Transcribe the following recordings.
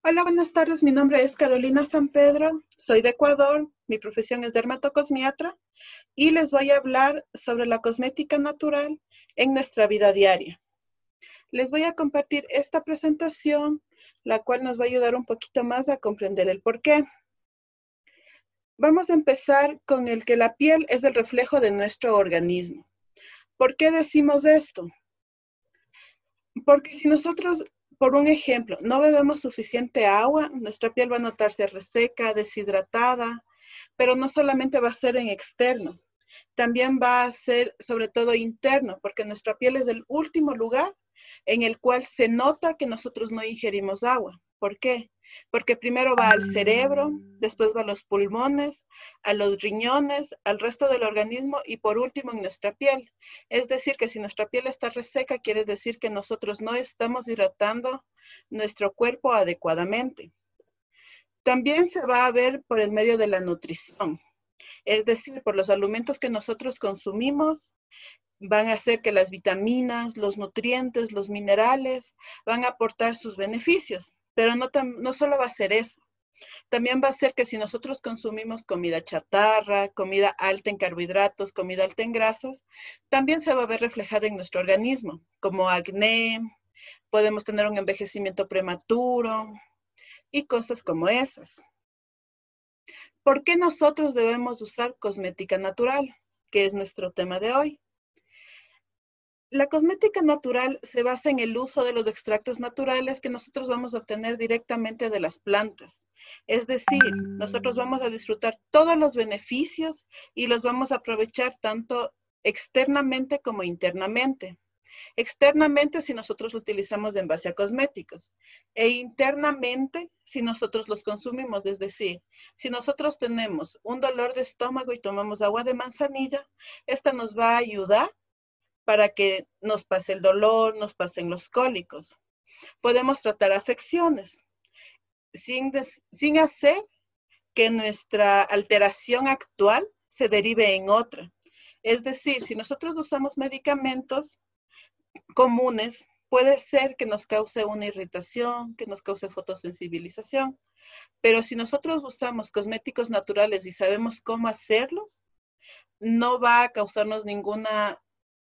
Hola, buenas tardes. Mi nombre es Carolina San Pedro. Soy de Ecuador. Mi profesión es dermatocosmiatra y les voy a hablar sobre la cosmética natural en nuestra vida diaria. Les voy a compartir esta presentación, la cual nos va a ayudar un poquito más a comprender el porqué. Vamos a empezar con el que la piel es el reflejo de nuestro organismo. ¿Por qué decimos esto? Porque si nosotros, por un ejemplo, no bebemos suficiente agua, nuestra piel va a notarse reseca, deshidratada, pero no solamente va a ser en externo, también va a ser sobre todo interno, porque nuestra piel es el último lugar en el cual se nota que nosotros no ingerimos agua. ¿Por qué? Porque primero va al cerebro, después va a los pulmones, a los riñones, al resto del organismo y por último en nuestra piel. Es decir, que si nuestra piel está reseca, quiere decir que nosotros no estamos hidratando nuestro cuerpo adecuadamente. También se va a ver por el medio de la nutrición, es decir, por los alimentos que nosotros consumimos, van a hacer que las vitaminas, los nutrientes, los minerales van a aportar sus beneficios. Pero no solo va a ser eso, también va a ser que si nosotros consumimos comida chatarra, comida alta en carbohidratos, comida alta en grasas, también se va a ver reflejada en nuestro organismo, como acné, podemos tener un envejecimiento prematuro y cosas como esas. ¿Por qué nosotros debemos usar cosmética natural? Que es nuestro tema de hoy. La cosmética natural se basa en el uso de los extractos naturales que nosotros vamos a obtener directamente de las plantas. Es decir, nosotros vamos a disfrutar todos los beneficios y los vamos a aprovechar tanto externamente como internamente. Externamente si nosotros lo utilizamos en base a cosméticos e internamente si nosotros los consumimos, es decir, si nosotros tenemos un dolor de estómago y tomamos agua de manzanilla, esta nos va a ayudar para que nos pase el dolor, nos pasen los cólicos. Podemos tratar afecciones sin hacer que nuestra alteración actual se derive en otra. Es decir, si nosotros usamos medicamentos comunes, puede ser que nos cause una irritación, que nos cause fotosensibilización, pero si nosotros usamos cosméticos naturales y sabemos cómo hacerlos, no va a causarnos ninguna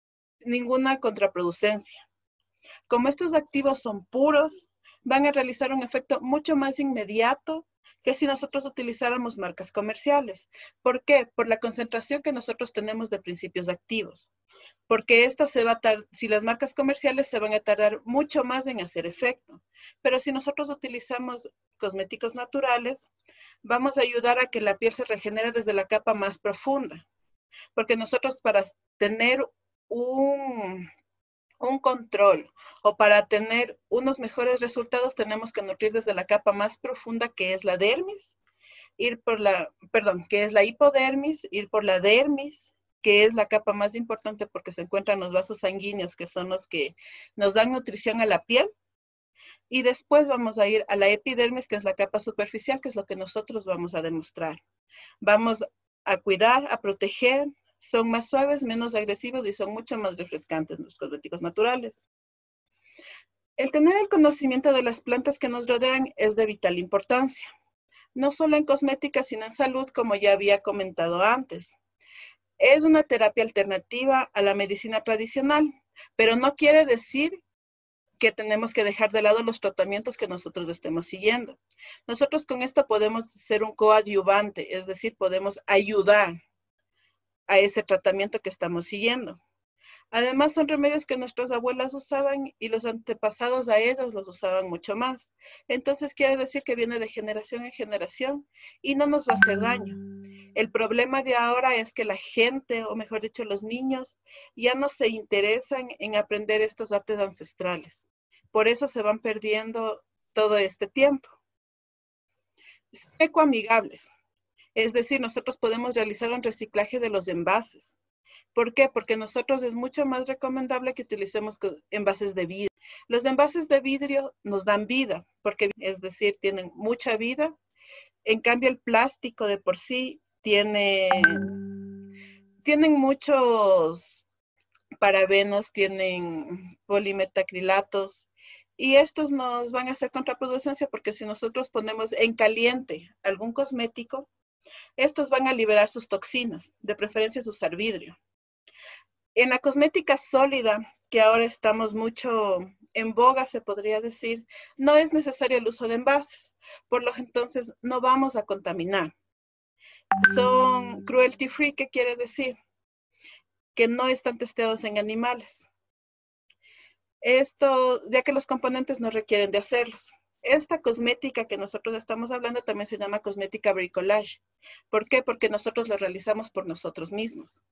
contraproducencia. Como estos activos son puros, van a realizar un efecto mucho más inmediato que si nosotros utilizáramos marcas comerciales. ¿Por qué? Por la concentración que nosotros tenemos de principios activos. Porque si las marcas comerciales se van a tardar mucho más en hacer efecto. Pero si nosotros utilizamos cosméticos naturales, vamos a ayudar a que la piel se regenere desde la capa más profunda. Porque nosotros para tener un control o para tener unos mejores resultados tenemos que nutrir desde la capa más profunda que es la dermis, que es la hipodermis, ir por la dermis, que es la capa más importante porque se encuentran los vasos sanguíneos que son los que nos dan nutrición a la piel. Y después vamos a ir a la epidermis, que es la capa superficial, que es lo que nosotros vamos a demostrar. Vamos a cuidar, a proteger, son más suaves, menos agresivos y son mucho más refrescantes los cosméticos naturales. El tener el conocimiento de las plantas que nos rodean es de vital importancia, no solo en cosmética, sino en salud, como ya había comentado antes. Es una terapia alternativa a la medicina tradicional, pero no quiere decir que tenemos que dejar de lado los tratamientos que nosotros estemos siguiendo. Nosotros con esto podemos ser un coadyuvante, es decir, podemos ayudar a ese tratamiento que estamos siguiendo. Además, son remedios que nuestras abuelas usaban y los antepasados a ellas los usaban mucho más. Entonces, quiere decir que viene de generación en generación y no nos va a hacer daño. El problema de ahora es que la gente, o mejor dicho, los niños, ya no se interesan en aprender estas artes ancestrales. Por eso se van perdiendo todo este tiempo. Son ecoamigables. Es decir, nosotros podemos realizar un reciclaje de los envases. ¿Por qué? Porque nosotros es mucho más recomendable que utilicemos envases de vidrio. Los envases de vidrio nos dan vida, porque es decir, tienen mucha vida. En cambio, el plástico de por sí tienen muchos parabenos, tienen polimetacrilatos Y estos nos van a hacer contraproducencia porque si nosotros ponemos en caliente algún cosmético, estos van a liberar sus toxinas, de preferencia su vidrio. En la cosmética sólida, que ahora estamos mucho en boga, se podría decir, no es necesario el uso de envases, por lo que entonces no vamos a contaminar. Son cruelty free, ¿qué quiere decir? Que no están testeados en animales. Esto, ya que los componentes no requieren de hacerlos. Esta cosmética que nosotros estamos hablando también se llama cosmética bricolage. ¿Por qué? Porque nosotros lo realizamos por nosotros mismos.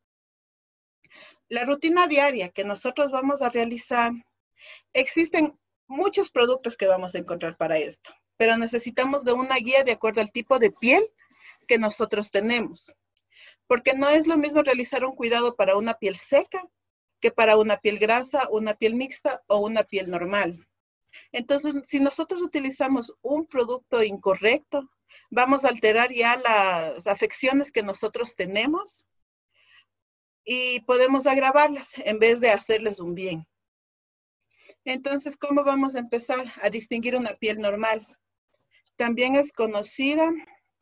La rutina diaria que nosotros vamos a realizar, existen muchos productos que vamos a encontrar para esto, pero necesitamos de una guía de acuerdo al tipo de piel que nosotros tenemos. Porque no es lo mismo realizar un cuidado para una piel seca que para una piel grasa, una piel mixta o una piel normal. Entonces, si nosotros utilizamos un producto incorrecto, vamos a alterar ya las afecciones que nosotros tenemos y podemos agravarlas en vez de hacerles un bien. Entonces, ¿cómo vamos a empezar a distinguir una piel normal? También es conocida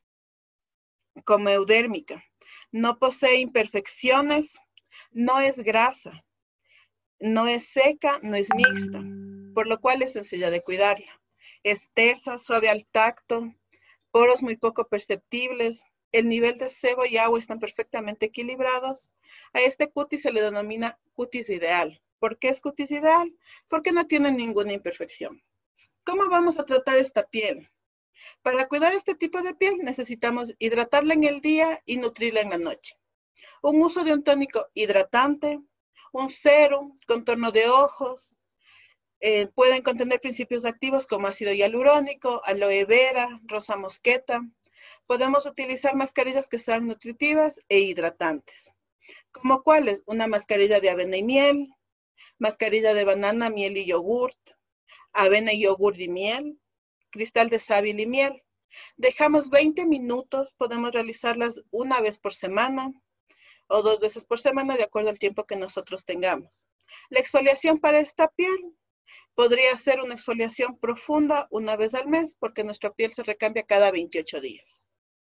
como eudérmica. No posee imperfecciones, no es grasa, no es seca, no es mixta, por lo cual es sencilla de cuidarla. Es tersa, suave al tacto, poros muy poco perceptibles, el nivel de sebo y agua están perfectamente equilibrados. A este cutis se le denomina cutis ideal. ¿Por qué es cutis ideal? Porque no tiene ninguna imperfección. ¿Cómo vamos a tratar esta piel? Para cuidar este tipo de piel necesitamos hidratarla en el día y nutrirla en la noche. Un uso de un tónico hidratante, un serum, contorno de ojos, pueden contener principios activos como ácido hialurónico, aloe vera, rosa mosqueta. Podemos utilizar mascarillas que sean nutritivas e hidratantes. ¿Como cuáles? Una mascarilla de avena y miel, mascarilla de banana, miel y yogurt, avena y yogurt y miel, cristal de sábila y miel. Dejamos 20 minutos, podemos realizarlas una vez por semana o 2 veces por semana de acuerdo al tiempo que nosotros tengamos. La exfoliación para esta piel podría ser una exfoliación profunda una vez al mes porque nuestra piel se recambia cada 28 días.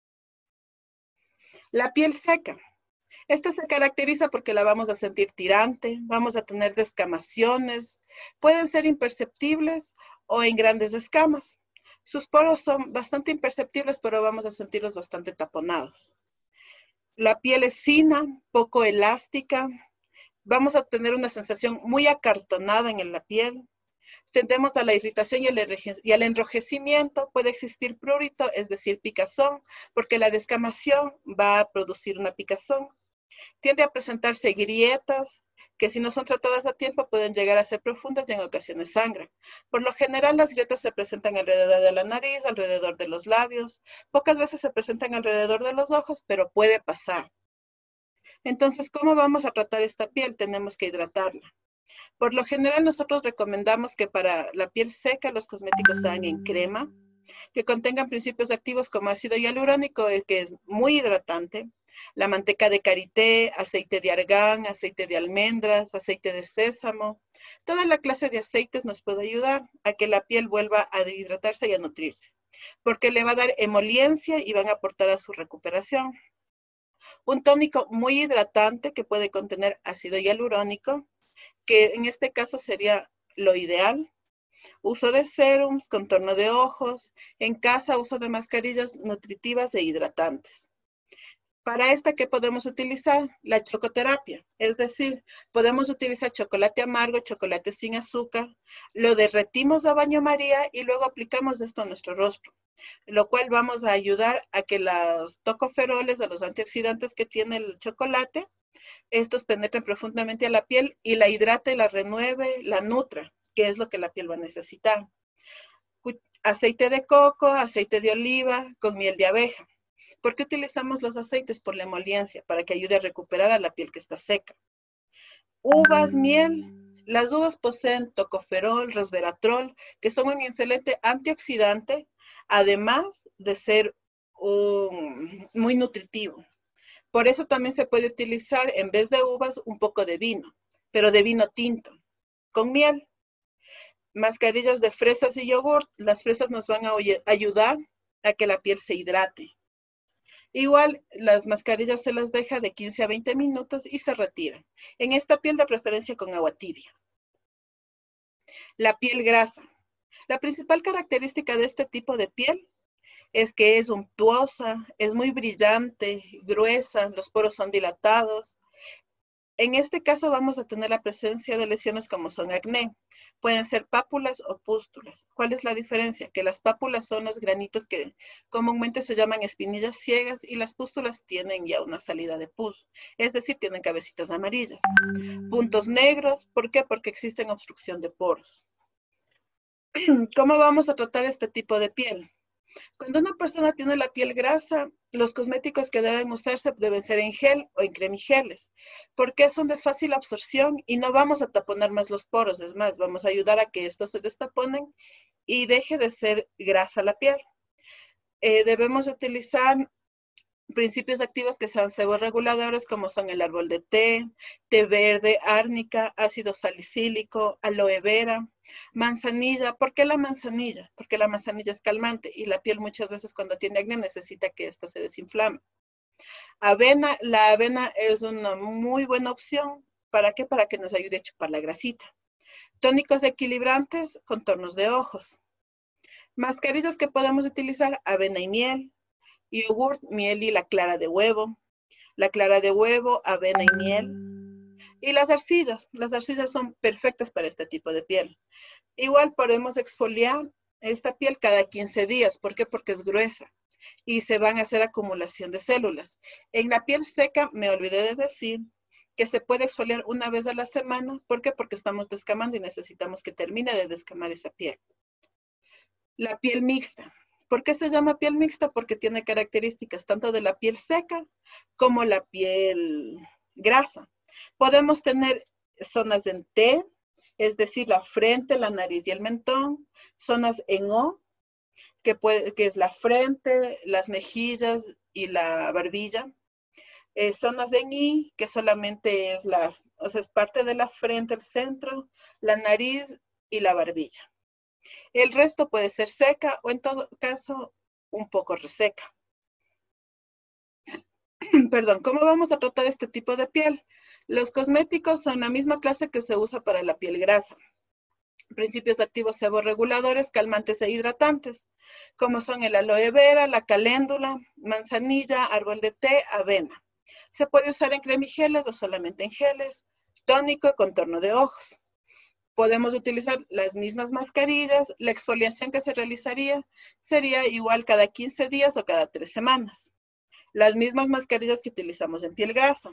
La piel seca. Esta se caracteriza porque la vamos a sentir tirante, vamos a tener descamaciones, pueden ser imperceptibles o en grandes escamas. Sus poros son bastante imperceptibles, pero vamos a sentirlos bastante taponados. La piel es fina, poco elástica, vamos a tener una sensación muy acartonada en la piel. Tendemos a la irritación y al enrojecimiento. Puede existir prurito, es decir, picazón, porque la descamación va a producir una picazón. Tiende a presentarse grietas que si no son tratadas a tiempo pueden llegar a ser profundas y en ocasiones sangran. Por lo general las grietas se presentan alrededor de la nariz, alrededor de los labios, pocas veces se presentan alrededor de los ojos, pero puede pasar. Entonces, ¿cómo vamos a tratar esta piel? Tenemos que hidratarla. Por lo general nosotros recomendamos que para la piel seca los cosméticos sean en crema, que contengan principios activos como ácido hialurónico, que es muy hidratante, la manteca de karité, aceite de argán, aceite de almendras, aceite de sésamo. Toda la clase de aceites nos puede ayudar a que la piel vuelva a hidratarse y a nutrirse, porque le va a dar emoliencia y van a aportar a su recuperación. Un tónico muy hidratante que puede contener ácido hialurónico, que en este caso sería lo ideal. Uso de serums, contorno de ojos, en casa uso de mascarillas nutritivas e hidratantes. Para esta, ¿qué podemos utilizar? La chocoterapia, es decir, podemos utilizar chocolate amargo, chocolate sin azúcar, lo derretimos a baño María y luego aplicamos esto a nuestro rostro, lo cual vamos a ayudar a que los tocoferoles, a los antioxidantes que tiene el chocolate, estos penetren profundamente a la piel y la hidrate, la renueve, la nutra, que es lo que la piel va a necesitar. Aceite de coco, aceite de oliva con miel de abeja. ¿Por qué utilizamos los aceites? Por la emoliencia, para que ayude a recuperar a la piel que está seca. Uvas, miel. Las uvas poseen tocoferol, resveratrol, que son un excelente antioxidante, además de ser muy nutritivo. Por eso también se puede utilizar en vez de uvas un poco de vino, pero de vino tinto, con miel. mascarillas de fresas y yogur. Las fresas nos van a ayudar a que la piel se hidrate. Igual, las mascarillas se las deja de 15 a 20 minutos y se retiran. En esta piel de preferencia con agua tibia. La piel grasa. La principal característica de este tipo de piel es que es untuosa, es muy brillante, gruesa, los poros son dilatados. En este caso vamos a tener la presencia de lesiones como son acné. Pueden ser pápulas o pústulas. ¿Cuál es la diferencia? Que las pápulas son los granitos que comúnmente se llaman espinillas ciegas y las pústulas tienen ya una salida de pus, es decir, tienen cabecitas amarillas. Puntos negros, ¿por qué? Porque existen obstrucción de poros. ¿Cómo vamos a tratar este tipo de piel? Cuando una persona tiene la piel grasa, los cosméticos que deben usarse deben ser en gel o en cremigeles, porque son de fácil absorción y no vamos a taponar más los poros. Es más, vamos a ayudar a que estos se destaponen y deje de ser grasa la piel. Debemos utilizar principios activos que sean seborreguladores como son el árbol de té verde, árnica, ácido salicílico, aloe vera, manzanilla. ¿Por qué la manzanilla? Porque la manzanilla es calmante y la piel muchas veces cuando tiene acné necesita que ésta se desinflame. Avena, la avena es una muy buena opción. ¿Para qué? Para que nos ayude a chupar la grasita. Tónicos equilibrantes, contornos de ojos. Mascarillas que podemos utilizar, avena y miel, yogur, miel y la clara de huevo, avena y miel. Y las arcillas son perfectas para este tipo de piel. Igual podemos exfoliar esta piel cada 15 días. ¿Por qué? Porque es gruesa y se van a hacer acumulación de células. En la piel seca, me olvidé de decir que se puede exfoliar una vez a la semana. ¿Por qué? Porque estamos descamando y necesitamos que termine de descamar esa piel. La piel mixta. ¿Por qué se llama piel mixta? Porque tiene características tanto de la piel seca como la piel grasa. Podemos tener zonas en T, es decir, la frente, la nariz y el mentón. Zonas en O, que es la frente, las mejillas y la barbilla. Zonas en I, que solamente es es parte de la frente, el centro, la nariz y la barbilla. El resto puede ser seca o en todo caso un poco reseca. Perdón, ¿cómo vamos a tratar este tipo de piel? Los cosméticos son la misma clase que se usa para la piel grasa. Principios activos seborreguladores, calmantes e hidratantes, como son el aloe vera, la caléndula, manzanilla, árbol de té, avena. Se puede usar en cremigeles o solamente en geles, tónico y contorno de ojos. Podemos utilizar las mismas mascarillas. La exfoliación que se realizaría sería igual cada 15 días o cada 3 semanas. Las mismas mascarillas que utilizamos en piel grasa.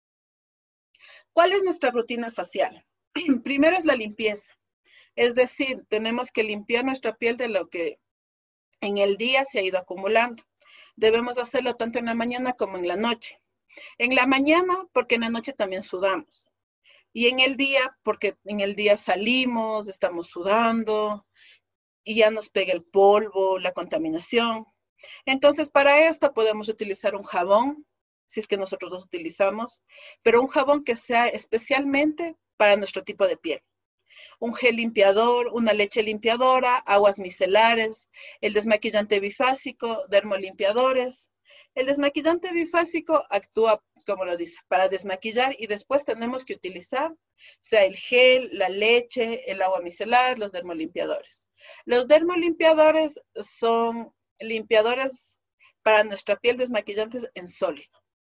¿Cuál es nuestra rutina facial? Primero es la limpieza. Es decir, tenemos que limpiar nuestra piel de lo que en el día se ha ido acumulando. Debemos hacerlo tanto en la mañana como en la noche. En la mañana, porque en la noche también sudamos. Y en el día, porque en el día salimos, estamos sudando y ya nos pega el polvo, la contaminación. Entonces, para esto podemos utilizar un jabón, si es que nosotros los utilizamos, pero un jabón que sea especialmente para nuestro tipo de piel. Un gel limpiador, una leche limpiadora, aguas micelares, el desmaquillante bifásico, dermolimpiadores. El desmaquillante bifásico actúa, como lo dice, para desmaquillar y después tenemos que utilizar, sea el gel, la leche, el agua micelar, los dermolimpiadores. Los dermolimpiadores son limpiadores para nuestra piel desmaquillantes en sólido.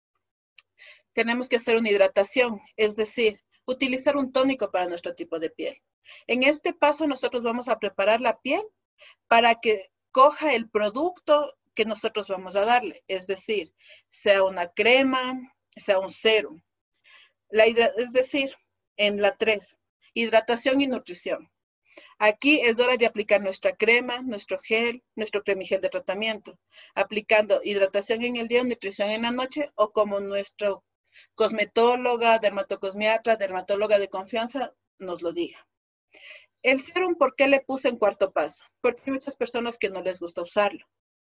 Tenemos que hacer una hidratación, es decir, utilizar un tónico para nuestro tipo de piel. En este paso nosotros vamos a preparar la piel para que coja el producto que nosotros vamos a darle, es decir, sea una crema, sea un serum. Es decir, en la 3, hidratación y nutrición. Aquí es hora de aplicar nuestra crema, nuestro gel, nuestro cremigel de tratamiento, aplicando hidratación en el día, nutrición en la noche, o como nuestro cosmetóloga, dermatocosmiatra, dermatóloga de confianza nos lo diga. El serum, ¿por qué le puse en cuarto paso? Porque hay muchas personas que no les gusta usarlo.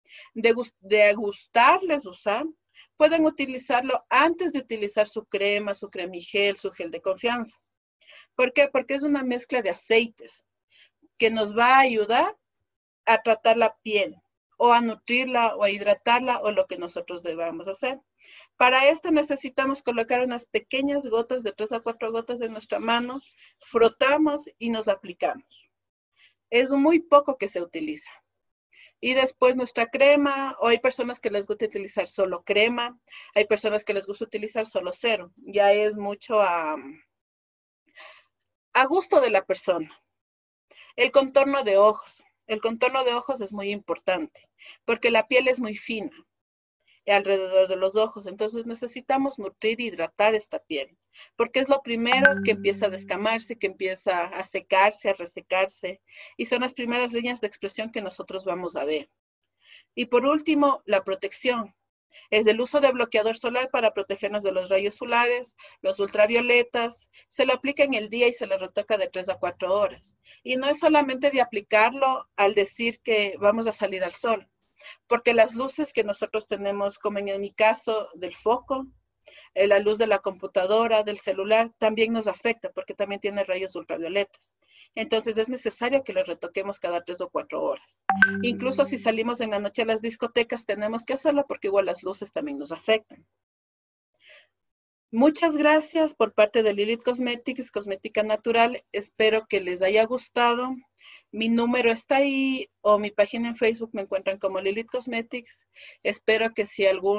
De gustarles usar, pueden utilizarlo antes de utilizar su crema, su cremigel, su gel de confianza. ¿Por qué? Porque es una mezcla de aceites. que nos va a ayudar a tratar la piel o a nutrirla o a hidratarla o lo que nosotros debamos hacer. Para esto necesitamos colocar unas pequeñas gotas de 3 a 4 gotas en nuestra mano, frotamos y nos aplicamos. Es muy poco que se utiliza. Y después nuestra crema, o hay personas que les gusta utilizar solo crema, hay personas que les gusta utilizar solo cero. Ya es mucho a gusto de la persona. El contorno de ojos. El contorno de ojos es muy importante porque la piel es muy fina alrededor de los ojos. Entonces necesitamos nutrir y hidratar esta piel porque es lo primero que empieza a descamarse, que empieza a secarse, a resecarse y son las primeras líneas de expresión que nosotros vamos a ver. Y por último, la protección. Es el uso de bloqueador solar para protegernos de los rayos solares, los ultravioletas. Se lo aplica en el día y se lo retoca de 3 a 4 horas. Y no es solamente de aplicarlo al decir que vamos a salir al sol, porque las luces que nosotros tenemos, como en mi caso del foco, la luz de la computadora, del celular, también nos afecta porque también tiene rayos ultravioletas. Entonces es necesario que lo retoquemos cada 3 o 4 horas. Incluso si salimos en la noche a las discotecas, tenemos que hacerlo porque igual las luces también nos afectan. Muchas gracias por parte de Lilith Cosmetics, Cosmética Natural. Espero que les haya gustado. Mi número está ahí o mi página en Facebook me encuentran como Lilith Cosmetics. Espero que si algo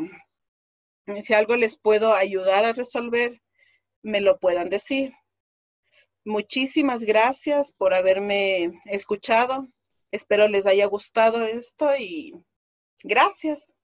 les puedo ayudar a resolver, me lo puedan decir. Muchísimas gracias por haberme escuchado. Espero les haya gustado esto y gracias.